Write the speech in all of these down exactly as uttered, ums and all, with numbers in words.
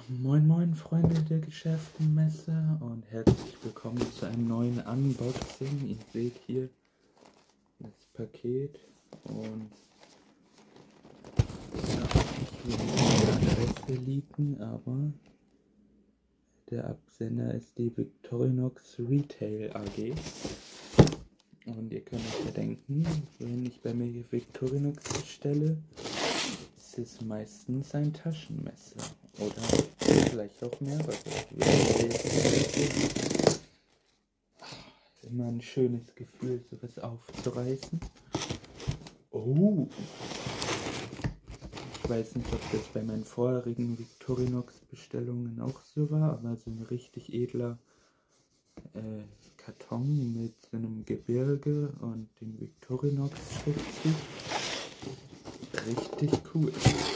Moin moin Freunde der Geschäftenmesse und herzlich willkommen zu einem neuen Unboxing. Ihr seht hier das Paket und ja, ich will nicht die Adresse leaken, aber der Absender ist die Victorinox Retail A G. Und ihr könnt euch ja denken, wenn ich bei mir Victorinox bestelle, ist es meistens ein Taschenmesser oder vielleicht auch mehrere. Immer ein schönes Gefühl, sowas aufzureißen. Oh! Ich weiß nicht, ob das bei meinen vorherigen Victorinox-Bestellungen auch so war, aber so ein richtig edler äh, Karton mit so einem Gebirge und dem Victorinox-Schriftzug. Richtig cool.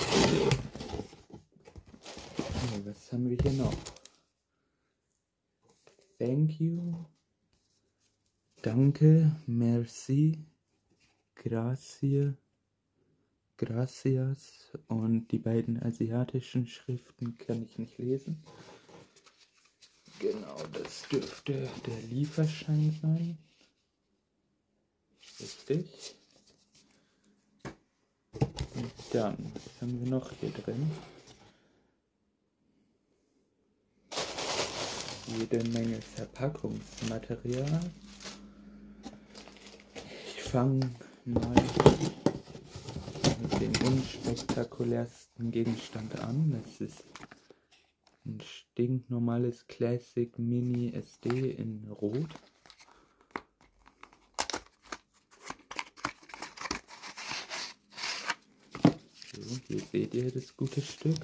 Okay, was haben wir hier noch? Thank you. Danke. Merci. Grazie. Gracias. Und die beiden asiatischen Schriften kann ich nicht lesen. Genau, das dürfte der Lieferschein sein. Richtig. Und dann, was haben wir noch hier drin? Jede Menge Verpackungsmaterial. Ich fange mal mit dem unspektakulärsten Gegenstand an. Das ist ein stinknormales Classic Mini S D in Rot. So, hier seht ihr das gute Stück.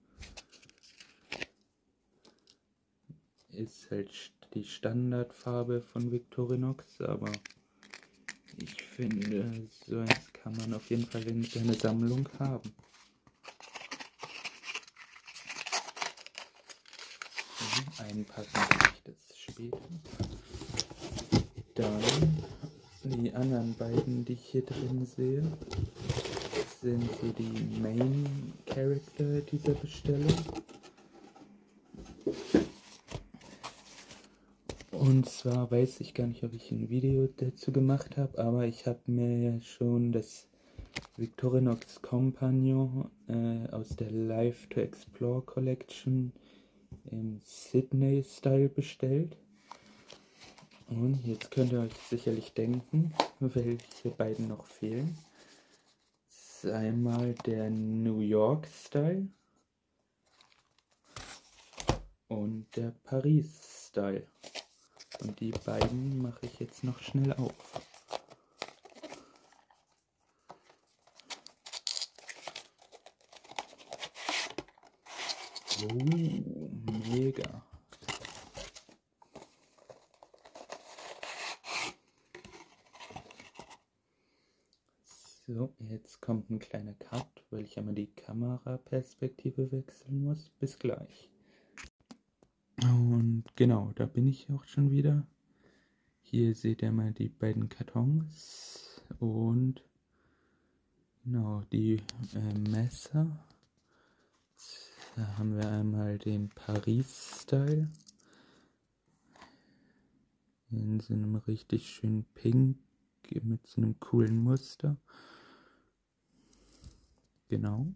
Ist halt die Standardfarbe von Victorinox, aber ich finde, so eins kann man auf jeden Fall in seiner Sammlung haben. Einpacken will ich das später. Dann die anderen beiden, die ich hier drin sehe, sind so die Main Character dieser Bestellung. Und zwar weiß ich gar nicht, ob ich ein Video dazu gemacht habe, aber ich habe mir ja schon das Victorinox Compagnon äh, aus der Live to Explore Collection im Sydney Style bestellt. Und jetzt könnt ihr euch sicherlich denken, welche beiden noch fehlen. Das ist einmal der New York Style und der Paris Style. Und die beiden mache ich jetzt noch schnell auf. Oh, mega. So, jetzt kommt ein kleiner Cut, weil ich einmal die Kameraperspektive wechseln muss. Bis gleich. Und genau, da bin ich auch schon wieder. Hier seht ihr mal die beiden Kartons und genau die äh, Messer. Da haben wir einmal den Paris-Style in so einem richtig schönen Pink mit so einem coolen Muster. Genau.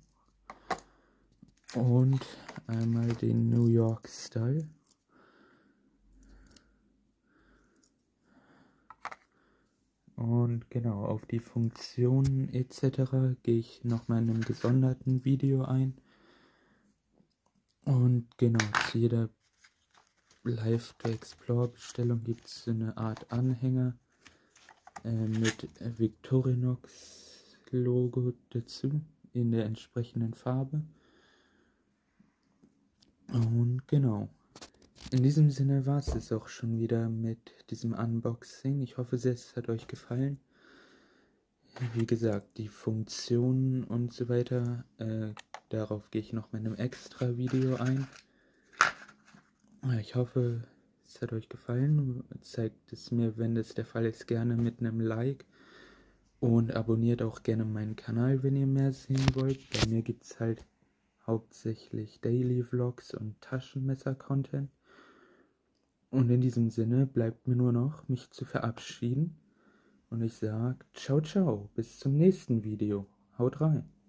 Und einmal den New York Style. Und genau, auf die Funktionen et cetera gehe ich nochmal in einem gesonderten Video ein. Und genau, zu jeder Live to Explore Bestellung gibt es so eine Art Anhänger äh, mit Victorinox Logo dazu in der entsprechenden Farbe. Und genau, in diesem Sinne war es auch schon wieder mit diesem Unboxing. Ich hoffe sehr, es hat euch gefallen. Wie gesagt, die Funktionen und so weiter, äh, darauf gehe ich noch mit einem extra Video ein. Ich hoffe, es hat euch gefallen. Zeigt es mir, wenn das der Fall ist, gerne mit einem Like. Und abonniert auch gerne meinen Kanal, wenn ihr mehr sehen wollt. Bei mir gibt es halt hauptsächlich Daily Vlogs und Taschenmesser-Content. Und in diesem Sinne bleibt mir nur noch, mich zu verabschieden. Und ich sage ciao, ciao, bis zum nächsten Video. Haut rein.